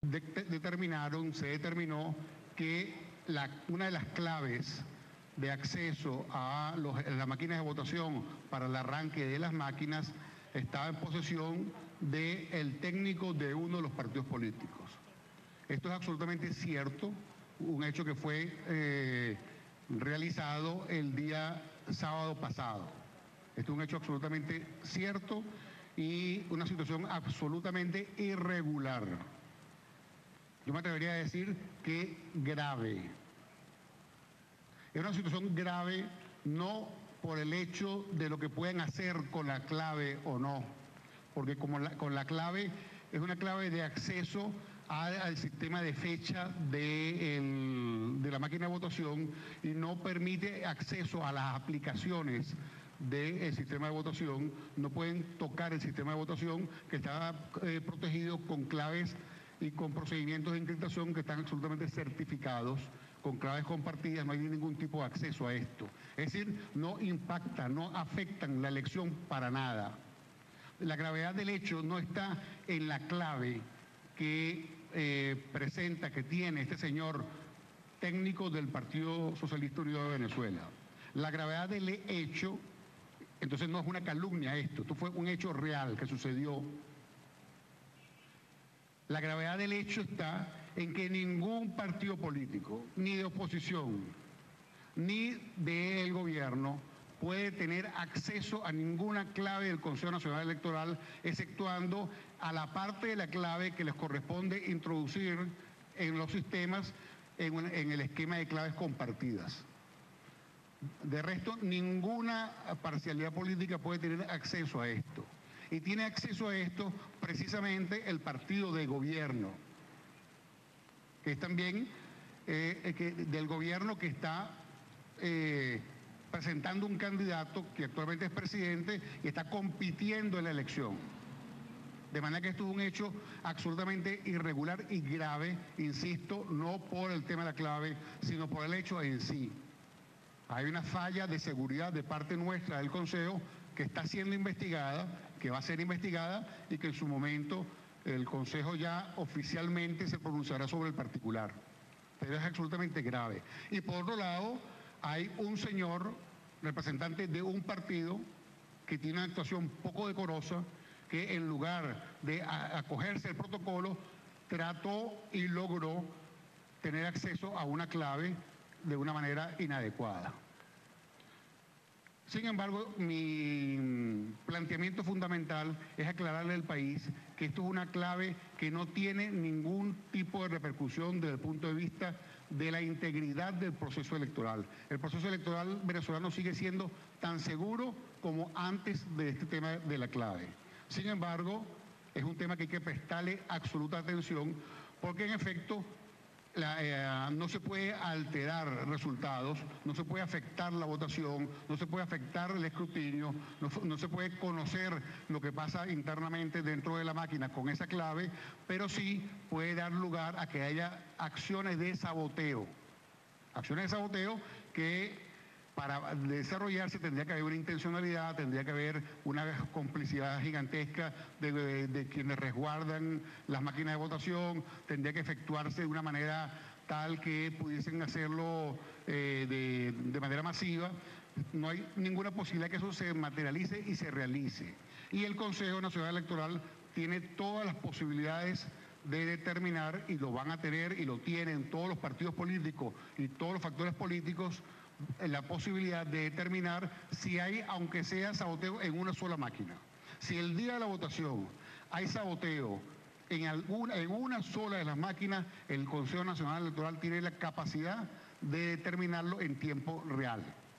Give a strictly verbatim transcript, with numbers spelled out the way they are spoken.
de, de, determinaron, se determinó que la, una de las claves de acceso a, los, a las máquinas de votación para el arranque de las máquinas estaba en posesión del técnico de uno de los partidos políticos. Esto es absolutamente cierto, un hecho que fue eh, realizado el día sábado pasado. Esto es un hecho absolutamente cierto y una situación absolutamente irregular. Yo me atrevería a decir que grave. Es una situación grave no por el hecho de lo que pueden hacer con la clave o no, porque como la, con la clave es una clave de acceso a, al sistema de fecha de, el, de la máquina de votación y no permite acceso a las aplicaciones del sistema de votación, no pueden tocar el sistema de votación que está eh, protegido con claves y con procedimientos de encriptación que están absolutamente certificados, con claves compartidas, no hay ningún tipo de acceso a esto. Es decir, no impacta, no afectan la elección para nada. La gravedad del hecho no está en la clave que eh, presenta, que tiene este señor técnico del Partido Socialista Unido de Venezuela. La gravedad del hecho, entonces no es una calumnia esto, esto fue un hecho real que sucedió. La gravedad del hecho está en que ningún partido político, ni de oposición, ni del gobierno, puede tener acceso a ninguna clave del Consejo Nacional Electoral, exceptuando a la parte de la clave que les corresponde introducir en los sistemas en, un, en el esquema de claves compartidas. De resto, ninguna parcialidad política puede tener acceso a esto. Y tiene acceso a esto precisamente el partido de gobierno, que es también eh, que, del gobierno que está eh, presentando un candidato que actualmente es presidente y está compitiendo en la elección. De manera que esto es un hecho absolutamente irregular y grave, insisto, no por el tema de la clave, sino por el hecho en sí. Hay una falla de seguridad de parte nuestra del Consejo que está siendo investigada, que va a ser investigada y que en su momento el Consejo ya oficialmente se pronunciará sobre el particular. Pero es absolutamente grave. Y por otro lado, hay un señor representante de un partido que tiene una actuación poco decorosa, que en lugar de acogerse al protocolo, trató y logró tener acceso a una clave de una manera inadecuada. Sin embargo, mi planteamiento fundamental es aclararle al país que esto es una clave que no tiene ningún tipo de repercusión desde el punto de vista de la integridad del proceso electoral. El proceso electoral venezolano sigue siendo tan seguro como antes de este tema de la clave. Sin embargo, es un tema que hay que prestarle absoluta atención porque en efecto La, eh, no se puede alterar resultados, no se puede afectar la votación, no se puede afectar el escrutinio, no, no se puede conocer lo que pasa internamente dentro de la máquina con esa clave, pero sí puede dar lugar a que haya acciones de saboteo, acciones de saboteo que para desarrollarse tendría que haber una intencionalidad, tendría que haber una complicidad gigantesca de, de, de quienes resguardan las máquinas de votación, tendría que efectuarse de una manera tal que pudiesen hacerlo eh, de, de manera masiva. No hay ninguna posibilidad que eso se materialice y se realice. Y el Consejo Nacional Electoral tiene todas las posibilidades de determinar, y lo van a tener y lo tienen todos los partidos políticos y todos los factores políticos, la posibilidad de determinar si hay, aunque sea saboteo, en una sola máquina. Si el día de la votación hay saboteo en, alguna, en una sola de las máquinas, el Consejo Nacional Electoral tiene la capacidad de determinarlo en tiempo real.